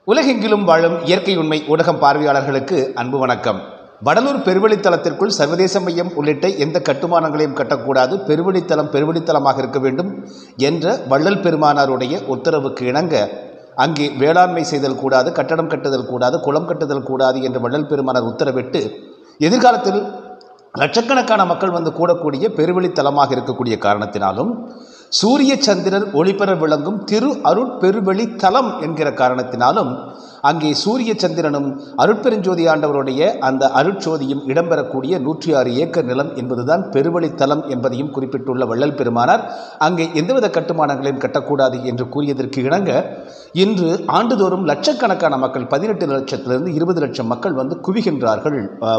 உலகெங்கிலும் வாழும் இயற்கை உண்மை ஊடகம் பார்வையாளர்களுக்கு அன்பு வணக்கம். வடலூர் பெருவழித்தலத்திற்குள் சர்வதேச மையம் உள்ளிட்ட எந்த கட்டுமானங்களையும் கட்டக்கூடாது, பெருவழித்தலமாக இருக்க வேண்டும் என்ற வள்ளல் பெருமானாருடைய உத்தரவுக்கு இணங்க அங்கே வேளாண்மை செய்தல் கூடாது, கட்டடம் கட்டுதல் கூடாது, குளம் கட்டுதல் கூடாது என்று வள்ளல் பெருமானார் உத்தரவிட்டு எதிர்காலத்தில் லட்சக்கணக்கான மக்கள் வந்து கூடக்கூடிய பெருவழித்தலமாக இருக்கக்கூடிய காரணத்தினாலும் சூரிய சந்திரன் ஒளிபெற விளங்கும் திரு அருட்பெருவெளி தலம் என்கிற காரணத்தினாலும் அங்கே சூரிய சந்திரனும் அருட்பெருஞ்சோதி ஆண்டவருடைய அந்த அருட்சோதியும் இடம்பெறக்கூடிய 106 ஏக்கர் நிலம் என்பதுதான் பெருவழித்தலம் என்பதையும் குறிப்பிட்டுள்ள வள்ளல் பெருமானார் அங்கே எந்தவித கட்டுமானங்களையும் கட்டக்கூடாது என்று கூறியதற்கு இணங்க இன்று ஆண்டுதோறும் லட்சக்கணக்கான மக்கள் 18 லட்சத்திலிருந்து 20 லட்சம் மக்கள் வந்து குவிகின்றார்கள்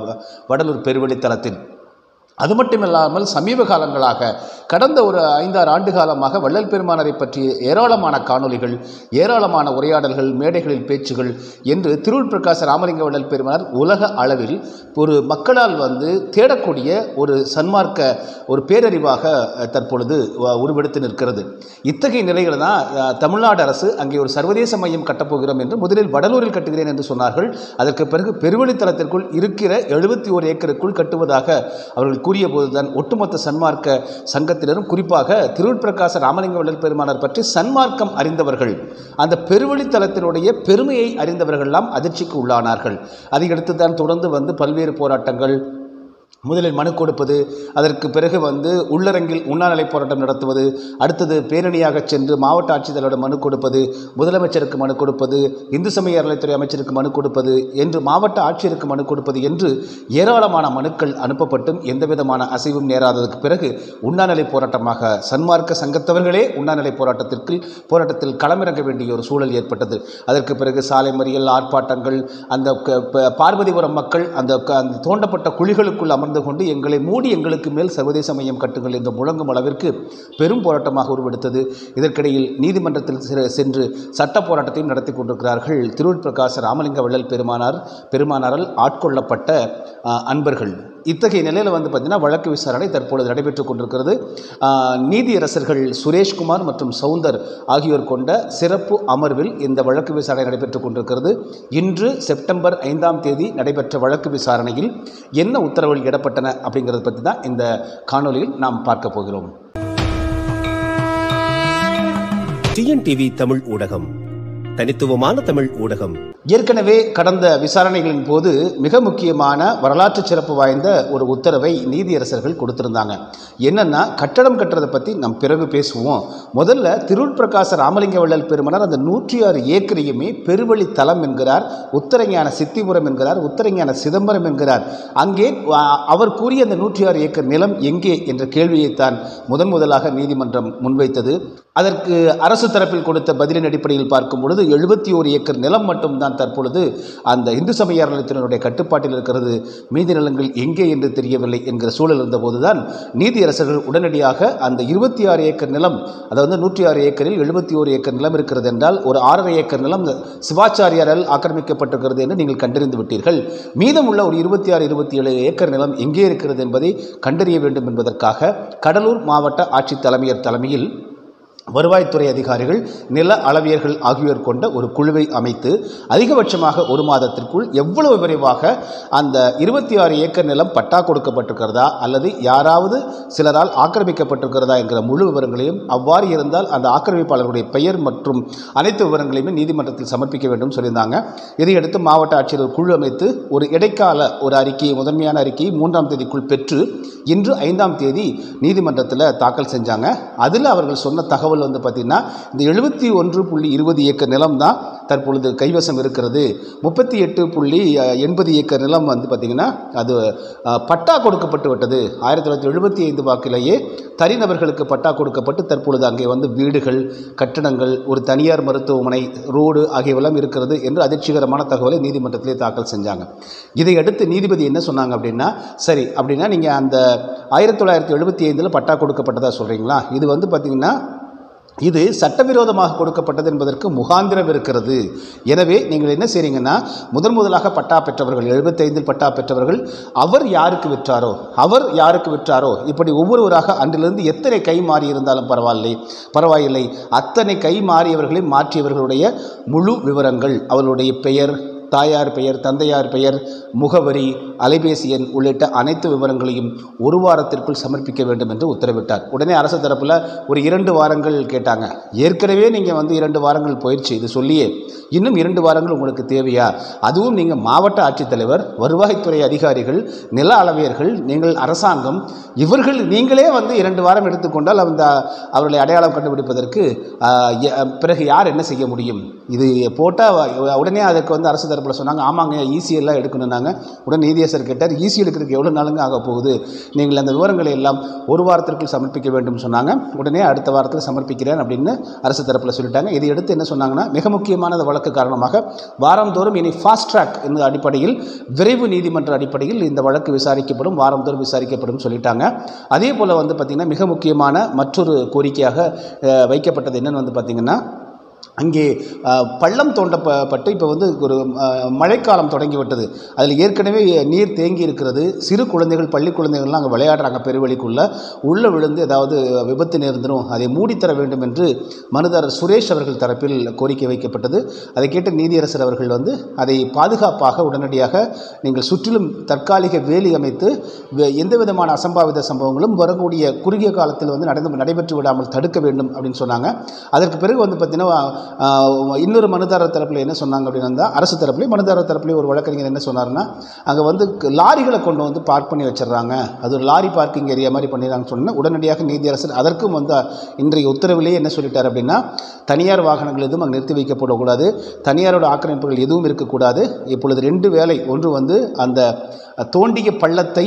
வடலூர் பெருவழித்தலத்தில். அது மட்டுமில்லாமல் சமீப காலங்களாக கடந்த ஒரு 5-6 ஆண்டு காலமாக வள்ளல் பெருமானாரை பற்றிய ஏராளமான காணொலிகள், ஏராளமான உரையாடல்கள், மேடைகளில் பேச்சுகள் என்று திருவுள் பிரகாச ராமலிங்க வள்ளல் பெருமானார் உலக அளவில் ஒரு மக்களால் வந்து தேடக்கூடிய ஒரு சன்மார்க்க ஒரு பேரறிவாக தற்பொழுது உருவெடுத்து நிற்கிறது. இத்தகைய நிலையில் தான் தமிழ்நாடு அரசு அங்கே ஒரு சர்வதேச மையம் கட்டப்போகிறோம் என்று முதலில் வடலூரில் கட்டுகிறேன் என்று சொன்னார்கள். அதற்கு பிறகு பெருவழித்தலத்திற்குள் இருக்கிற 71 ஏக்கருக்குள் கட்டுவதாக அவர்கள் கூறிய போதுதான் ஒட்டுமொத்த சன்மார்க்க சங்கத்தினரும் குறிப்பாக திருவுள் பிரகாச ராமலிங்க வள்ளல் பெருமானார் பற்றி சன்மார்க்கம் அறிந்தவர்கள், அந்த பெருவழித்தலத்தினுடைய பெருமையை அறிந்தவர்கள்லாம் அதிர்ச்சிக்கு உள்ளானார்கள். அதையடுத்து தான் தொடர்ந்து வந்து பல்வேறு போராட்டங்கள், முதலில் மனு கொடுப்பது, அதற்கு பிறகு வந்து உள்ளரங்கில் உண்ணாநிலை போராட்டம் நடத்துவது, அடுத்தது பேரணியாக சென்று மாவட்ட ஆட்சித்தலைவரிடம் மனு கொடுப்பது, முதலமைச்சருக்கு மனு கொடுப்பது, இந்து சமய அறநிலைத்துறை அமைச்சருக்கு மனு கொடுப்பது என்று மாவட்ட ஆட்சியருக்கு மனு கொடுப்பது என்று ஏராளமான மனுக்கள் அனுப்பப்பட்டும் எந்தவிதமான அசைவும் நேராததுக்கு பிறகு உண்ணாநிலை போராட்டமாக சன்மார்க்க சங்கத்தவர்களே உண்ணாநிலை போராட்டத்தில் களமிறங்க வேண்டிய ஒரு சூழல் ஏற்பட்டது. அதற்கு பிறகு சாலை மறியல், ஆர்ப்பாட்டங்கள், அந்த பார்வதிபுரம் மக்கள் அந்த தோண்டப்பட்ட குழிகளுக்குள் அமர்ந்து கொண்டு எங்களை மூடி எங்களுக்கு மேல் சர்வதேச மையம் கட்டுங்கள் என்று முழங்கும் அளவிற்கு பெரும் போராட்டமாக உருவெடுத்தது. இதற்கிடையில் நீதிமன்றத்தில் சென்று சட்ட போராட்டத்தையும் நடத்தி கொண்டிருக்கிறார்கள் திருவுள் பிரகாச ராமலிங்க வள்ளல் பெருமானாரால் ஆட்கொள்ளப்பட்ட அன்பர்கள். இத்தகைய நிலையில் வந்து பார்த்தீங்கன்னா வழக்கு விசாரணை தற்பொழுது நடைபெற்றுக் கொண்டிருக்கிறது. நீதியரசர்கள் சுரேஷ்குமார் மற்றும் சவுந்தர் ஆகியோர் கொண்ட சிறப்பு அமர்வில் இந்த வழக்கு விசாரணை நடைபெற்றுக் கொண்டிருக்கிறது. இன்று செப்டம்பர் 5ஆம் தேதி நடைபெற்ற வழக்கு விசாரணையில் என்ன உத்தரவுகள் இடப்பட்டன அப்படிங்கிறத பற்றி தான் இந்த காணொலியில் நாம் பார்க்க போகிறோம். டிஎன்டிவி தமிழ் ஊடகம், தனித்துவமான தமிழ் ஊடகம். ஏற்கனவே கடந்த விசாரணைகளின் போது மிக முக்கியமான வரலாற்று சிறப்பு வாய்ந்த ஒரு உத்தரவை நீதியரசர்கள் கொடுத்திருந்தாங்க. என்னன்னா, கட்டடம் கட்டுறதை பற்றி நாம் பிறகு பேசுவோம். முதல்ல திருவுள் பிரகாச ராமலிங்க வள்ளல் பெருமானார் அந்த 106 ஏக்கரையுமே பெருவழி தலம் என்கிறார், உத்தரஞான சித்திபுரம் என்கிறார், உத்தரஞான சிதம்பரம் என்கிறார். அங்கே அவர் கூறிய அந்த 106 ஏக்கர் நிலம் எங்கே என்ற கேள்வியைத்தான் முதலாக நீதிமன்றம் முன்வைத்தது. அதற்கு அரசு தரப்பில் கொடுத்த பதிலின் அடிப்படையில் பார்க்கும் பொழுது 71 ஏக்கர் நிலம் மட்டும்தான் தற்பொழுது அந்த இந்து சமய அறநிலையத்தினருடைய கட்டுப்பாட்டில் இருக்கிறது, மீதி நிலங்கள் எங்கே என்று தெரியவில்லை என்கிற சூழல் இருந்தபோதுதான் நீதியரசர்கள் உடனடியாக அந்த 26 ஏக்கர் நிலம், அதாவது 106 ஏக்கரில் 71 ஏக்கர் நிலம் இருக்கிறது என்றால் ஒரு 6.5 ஏக்கர் நிலம் சிவாச்சாரியாரால் ஆக்கிரமிக்கப்பட்டிருக்கிறது என்று நீங்கள் கண்டறிந்து விட்டீர்கள். மீதமுள்ள ஒரு 26-27 ஏக்கர் நிலம் எங்கே இருக்கிறது என்பதை கண்டறிய வேண்டும் என்பதற்காக கடலூர் மாவட்ட ஆட்சித் தலைமையர் தலைமையில் வருவாய்த்துறை அதிகாரிகள், நில அளவியர்கள் ஆகியோர் கொண்ட ஒரு குழுவை அமைத்து அதிகபட்சமாக ஒரு மாதத்திற்குள் எவ்வளவு விரைவாக அந்த 26 ஏக்கர் நிலம் பட்டா கொடுக்கப்பட்டிருக்கிறதா அல்லது யாராவது சிலரால் ஆக்கிரமிக்கப்பட்டிருக்கிறதா என்கிற முழு விவரங்களையும், அவ்வாறு இருந்தால் அந்த ஆக்கிரமிப்பாளர்களுடைய பெயர் மற்றும் அனைத்து விவரங்களையுமே நீதிமன்றத்தில் சமர்ப்பிக்க வேண்டும் சொல்லியிருந்தாங்க. இதையடுத்து மாவட்ட ஆட்சியர் குழு அமைத்து ஒரு இடைக்கால ஒரு அறிக்கையை, முதன்மையான அறிக்கையை 3ஆம் தேதிக்குள் பெற்று இன்று 5ஆம் தேதி நீதிமன்றத்தில் தாக்கல் செஞ்சாங்க. அதில் அவர்கள் சொன்ன தகவல் வந்து பார்த்தீங்கன்னா, இந்த 71.20 ஏக்கர் நிலம் தான் தற்பொழுது கைவசம் இருக்கிறது. 38.80 ஏக்கர் நிலம் வந்து பார்த்திங்கன்னா அது பட்டா கொடுக்கப்பட்டு விட்டது. 1975 வாக்கிலேயே தனிநபர்களுக்கு பட்டா கொடுக்கப்பட்டு தற்பொழுது அங்கே வந்து வீடுகள், கட்டடங்கள், ஒரு தனியார் மருத்துவமனை, ரோடு ஆகியவெல்லாம் இருக்கிறது என்று அதிர்ச்சிகரமான தகவலை நீதிமன்றத்திலே தாக்கல் செஞ்சாங்க. இதையடுத்து நீதிபதி என்ன சொன்னாங்க அப்படின்னா, சரி அப்படின்னா நீங்கள் அந்த 1975 பட்டா கொடுக்கப்பட்டதா சொல்கிறீங்களா, இது வந்து பார்த்திங்கன்னா இது சட்டவிரோதமாக கொடுக்கப்பட்டது என்பதற்கு முகாந்திரம் இருக்கிறது. எனவே நீங்கள் என்ன செய்றீங்கன்னா, முதலாக பட்டா பெற்றவர்கள் 75 பட்டா பெற்றவர்கள் அவர் யாருக்கு விற்றாரோ இப்படி ஒவ்வொருவராக அன்றிலிருந்து எத்தனை கை மாறி இருந்தாலும் பரவாயில்லை அத்தனை கை மாறியவர்களை மாற்றியவர்களுடைய முழு விவரங்கள், அவர்களுடைய பெயர், தாயார் பெயர், தந்தையார் பெயர், முகவரி, அலைபேசி எண் உள்ளிட்ட அனைத்து விவரங்களையும் ஒரு வாரத்திற்குள் சமர்ப்பிக்க வேண்டும் என்று உத்தரவிட்டார். உடனே அரசு தரப்பில் ஒரு 2 வாரங்கள் கேட்டாங்க. ஏற்கனவே நீங்கள் 2 வாரங்கள் போயிடுச்சு, இது சொல்லியே இன்னும் 2 வாரங்கள் உங்களுக்கு தேவையா? அதுவும் நீங்கள் மாவட்ட ஆட்சித்தலைவர், வருவாய்த்துறை அதிகாரிகள், நில அளவையர்கள், நீங்கள் அரசாங்கம், இவர்கள் நீங்களே 2 வாரம் எடுத்துக்கொண்டால் அவர்களை அடையாளம் கண்டுபிடிப்பதற்கு பிறகு யார் என்ன செய்ய முடியும்? இது போட்டால் உடனே அதுக்கு அரசு தரப்பில் சொன்னாங்க, ஆமாங்க ஈசியெல்லாம் எடுக்கணுன்னாங்க. உடனே நீதியரசர் கேட்டார், ஈசி எடுக்கிறதுக்கு எவ்வளோ நாளுங்க ஆக போகுது? நீங்கள் அந்த விவரங்களை எல்லாம் ஒரு வாரத்திற்குள் சமர்ப்பிக்க வேண்டும் சொன்னாங்க. உடனே அடுத்த வாரத்தில் சமர்ப்பிக்கிறேன் அப்படின்னு அரசு தரப்பில் சொல்லிட்டாங்க. இதை எடுத்து என்ன சொன்னாங்கன்னா, மிக முக்கியமான வழக்கு காரணமாக வாரந்தோறும் இனி ஃபாஸ்ட் ட்ராக் என்ற அடிப்படையில், விரைவு நீதிமன்ற அடிப்படையில் இந்த வழக்கு விசாரிக்கப்படும், வாரந்தோறும் விசாரிக்கப்படும் சொல்லிட்டாங்க. அதே போல் பார்த்திங்கன்னா மிக முக்கியமான மற்றொரு கோரிக்கையாக வைக்கப்பட்டது என்னென்னு பார்த்திங்கன்னா, அங்கே பள்ளம் தோண்டப்பட்டு இப்போ ஒரு மழைக்காலம் தொடங்கிவிட்டது. அதில் ஏற்கனவே நீர் தேங்கி இருக்கிறது. சிறு குழந்தைகள், பள்ளி குழந்தைகள்லாம் அங்கே விளையாடுறாங்க. பெருவெளிக்குள்ளே உள்ளே விழுந்து ஏதாவது விபத்து நேர்ந்துடும், அதை மூடித்தர வேண்டும் என்று மனுதாரர் சுரேஷ் அவர்கள் தரப்பில் கோரிக்கை வைக்கப்பட்டது. அதை கேட்ட நீதியரசர் அவர்கள் அதை பாதுகாப்பாக உடனடியாக நீங்கள் சுற்றிலும் தற்காலிக வேலி அமைத்து எந்த விதமான அசம்பாவித சம்பவங்களும் வரக்கூடிய குறுகிய காலத்தில் நடைபெற்று விடாமல் தடுக்க வேண்டும் அப்படின்னு சொன்னாங்க. அதற்கு பிறகு பார்த்தீங்கன்னா இன்னொரு மனுதாரர் தரப்பில் என்ன சொன்னாங்க அப்படின்னா, அரசு தரப்புலேயும் மனுதாரர் தரப்புலேயும் ஒரு வழக்கறிஞர் என்ன சொன்னார்னா, அங்கே லாரிகளை கொண்டு பார்க் பண்ணி வச்சிடறாங்க, அது ஒரு லாரி பார்க்கிங் ஏரியா மாதிரி பண்ணிடுறாங்கன்னு சொன்னால் உடனடியாக நீதியரசர் அதற்கும் இன்றைய உத்தரவிலேயே என்ன சொல்லிட்டார் அப்படின்னா, தனியார் வாகனங்கள் எதுவும் அங்கே நிறுத்தி வைக்கப்படக்கூடாது, தனியாரோட ஆக்கிரமிப்புகள் எதுவும் இருக்கக்கூடாது. இப்பொழுது 2 வேலை, ஒன்று அந்த தோண்டிய பள்ளத்தை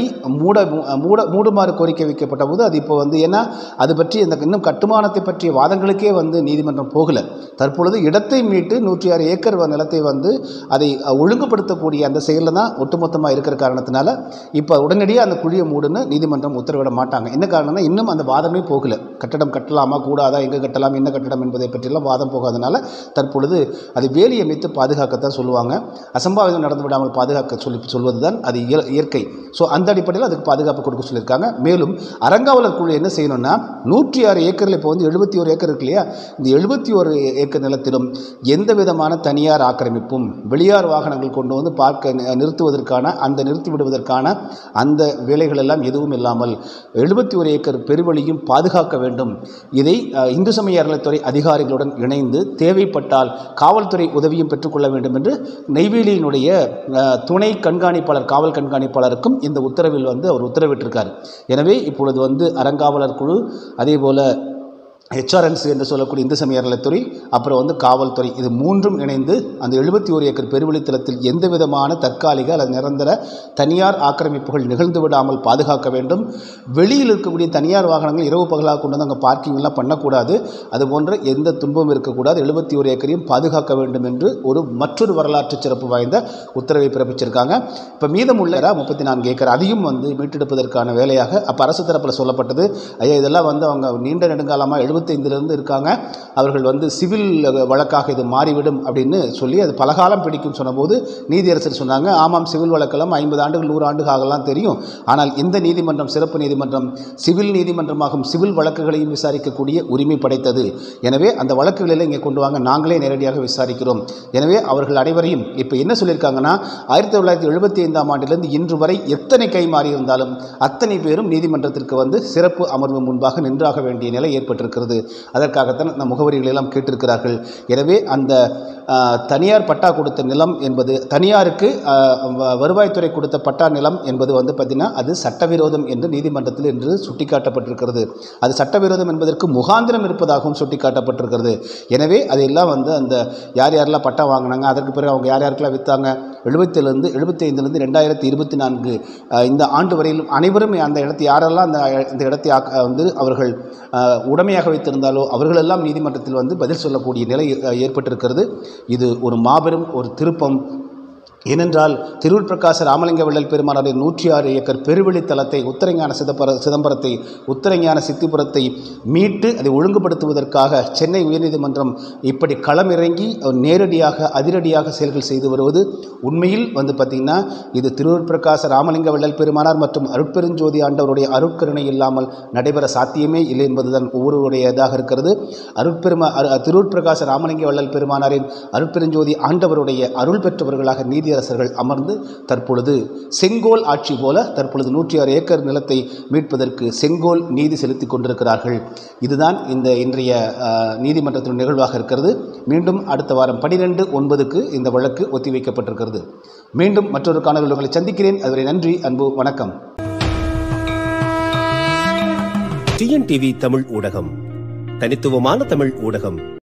மூடுமாறு கோரிக்கை வைக்கப்பட்ட போது அது இப்போ ஏன்னா அது பற்றி இன்னும் கட்டுமானத்தை பற்றிய வாதங்களுக்கே நீதிமன்றம் போகலை. தற்பொழுது இடத்தை மீட்டு 106 ஏக்கர் நிலத்தை அதை ஒழுங்குபடுத்தக்கூடிய அந்த செயலில் தான் ஒட்டுமொத்தமாக இருக்கிற காரணத்தினால இப்போ உடனடியாக அந்த குழியை மூடுன்னு நீதிமன்றம் உத்தரவிட மாட்டாங்க. என்ன காரணம்னா, இன்னும் அந்த வாதமே போகலை. கட்டடம் கட்டலாமா கூடாதா, எங்கே கட்டலாம், என்ன கட்டடம் என்பதை பற்றியெல்லாம் வாதம் போகாதனால தற்பொழுது அது வேலி அமைத்து பாதுகாக்கத்தான் சொல்லுவாங்க. அசம்பாவிதம் நடந்து விடாமல் பாதுகாக்க சொல்வது தான் அது இயற்கை. ஸோ அந்த அடிப்படையில் அதுக்கு பாதுகாப்பு கொடுக்க சொல்லியிருக்காங்க. மேலும் அறங்காவலர் குழு என்ன செய்யணும்னா, 106 ஏக்கரில் இப்போ 71 ஏக்கர் இருக்கு இல்லையா, இந்த 71 ஏக்கர் நிலத்திலும் எந்த விதமான தனியார் ஆக்கிரமிப்பும், வெளியார் வாகனங்கள் கொண்டு பார்க்க நிறுத்துவதற்கான நிறுத்தி விடுவதற்கான அந்த வேலைகள் எல்லாம் எதுவும் இல்லாமல் 71 ஏக்கர் பெருவழியும் பாதுகாக்க வேண்டும். இதை இந்து சமய அறநிலைத்துறை அதிகாரிகளுடன் இணைந்து தேவைப்பட்டால் காவல்துறை உதவியும் பெற்றுக்கொள்ள வேண்டும் என்று நெய்வேலியினுடைய துணை கண்காணிப்பாளர், காவல் கண்காணிப்பாளருக்கும் இந்த உத்தரவில் அவர் உத்தரவிட்டிருக்கார். எனவே இப்பொழுது அறங்காவலர் குழு, அதே போல் HRNC என்று சொல்லக்கூடிய இந்து சமய அறநிலைத்துறை, அப்புறம் காவல்துறை, இது 3ம் இணைந்து அந்த 71 ஏக்கர் பெருவெளித்தலத்தில் எந்த விதமான தற்காலிக அல்லது நிரந்தர தனியார் ஆக்கிரமிப்புகள் நிகழ்ந்து விடாமல் பாதுகாக்க வேண்டும். வெளியில் இருக்கக்கூடிய தனியார் வாகனங்கள் இரவு பகலாக கொண்டு அங்கே பார்க்கிங்லாம் பண்ணக்கூடாது. அதுபோன்ற எந்த துன்பமும் இருக்கக்கூடாது. 71 ஏக்கரையும் பாதுகாக்க வேண்டும் என்று மற்றொரு வரலாற்று சிறப்பு வாய்ந்த உத்தரவை பிறப்பிச்சிருக்காங்க. இப்போ மீதமுள்ள 34 ஏக்கர் அதையும் மீட்டெடுப்பதற்கான வேலையாக அப்போ அரசு தரப்பில் சொல்லப்பட்டது, ஐயா இதெல்லாம் அவங்க நீண்ட நெடுங்காலமாக 75லிருந்து இருக்காங்க, அவர்கள் சிவில் வழக்காக இது மாறிவிடும் அப்படின்னு சொல்லி அது பலகாலம் பிடிக்கும் சொன்னபோது நீதியரசர் சொன்னாங்க, ஆமாம் சிவில் வழக்கெல்லாம் 50 ஆண்டுகள் 100 ஆண்டுகள் ஆகலாம் தெரியும், ஆனால் இந்த நீதிமன்றம் சிறப்பு நீதிமன்றம் சிவில் நீதிமன்றமாகும், சிவில் வழக்குகளையும் விசாரிக்கக்கூடிய உரிமை படைத்தது. எனவே அந்த வழக்குகளில் இங்கே கொண்டு வாங்க, நாங்களே நேரடியாக விசாரிக்கிறோம். எனவே அவர்கள் அனைவரையும் இப்போ என்ன சொல்லியிருக்காங்கன்னா, 1975ஆம் ஆண்டிலிருந்து இன்று வரை எத்தனை கை மாறி இருந்தாலும் அத்தனை பேரும் நீதிமன்றத்திற்கு சிறப்பு அமர்வு முன்பாக நின்றாக வேண்டிய நிலை ஏற்பட்டிருக்கிறது. அதற்காகத்தான் அந்த முகவரிகளெல்லாம் கேட்டிருக்கிறார்கள். எனவே அந்த தனியார் பட்டா கொடுத்த நிலம் என்பது, தனியாருக்கு வருவாய்த்துறை கொடுத்த பட்டா நிலம் என்பது பார்த்திங்கன்னா அது சட்டவிரோதம் என்று நீதிமன்றத்தில் இன்று சுட்டிக்காட்டப்பட்டிருக்கிறது. அது சட்டவிரோதம் என்பதற்கு முகாந்திரம் இருப்பதாகவும் சுட்டிக்காட்டப்பட்டிருக்கிறது. எனவே அதையெல்லாம் அந்த யாரெல்லாம் பட்டா வாங்கினாங்க, அதற்கு பிறகு அவங்க யாருக்கெல்லாம் விற்றாங்க, 75லேருந்து 2024 இந்த ஆண்டு வரையிலும் அனைவரும் அந்த இடத்தை யாரெல்லாம் அந்த இடத்தை அவர்கள் உடமையாக வைத்திருந்தாலோ அவர்களெல்லாம் நீதிமன்றத்தில் பதில் சொல்லக்கூடிய நிலை ஏற்பட்டிருக்கிறது. இது ஒரு மாபெரும் திருப்பம். ஏனென்றால் திருவூர் பிரகாச ராமலிங்க வள்ளல் பெருமானாரின் 106 ஏக்கர் பெருவெளித்தலத்தை உத்தரஞான சிதம்பரத்தை உத்தரஞான சித்திபுரத்தை மீட்டு அதை ஒழுங்குபடுத்துவதற்காக சென்னை உயர்நீதிமன்றம் இப்படி களமிறங்கி நேரடியாக அதிரடியாக செயல்கள் செய்து வருவது உண்மையில் பார்த்திங்கன்னா இது திருவூர் பிரகாச ராமலிங்க வள்ளல் பெருமானார் மற்றும் அருட்பெருஞ்சோதி ஆண்டவருடைய அருட்கருணை இல்லாமல் நடைபெற சாத்தியமே இல்லை என்பதுதான் ஒவ்வொருவருடைய இதாக இருக்கிறது. திருவூர் பிரகாச ராமலிங்க வள்ளல் பெருமானாரின் அருட்பெருஞ்சோதி ஆண்டவருடைய அருள் பெற்றவர்களாக நீதியரசர்கள் அமர்ந்து தற்பொழுது செங்கோல் ஆட்சி போல தற்பொழுது 106 ஏக்கர் நிலத்தை மீட்பதற்கு செங்கோல் நீதி செலுத்திக் கொண்டிருக்கிறார்கள். இதுதான் இன்றைய நீதிமன்றத்தின் நிகழ்வாக இருக்கிறது. மீண்டும் அடுத்த வாரம் 12/9 இந்த வழக்கு ஒத்திவைக்கப்பட்டிருக்கிறது. மீண்டும் மற்றொரு காணொளியில் உங்களை சந்திக்கிறேன். அதுவரை நன்றி, அன்பு, வணக்கம். டிஎன்டிவி தமிழ் ஊடகம், தனித்துவமான தமிழ் ஊடகம்.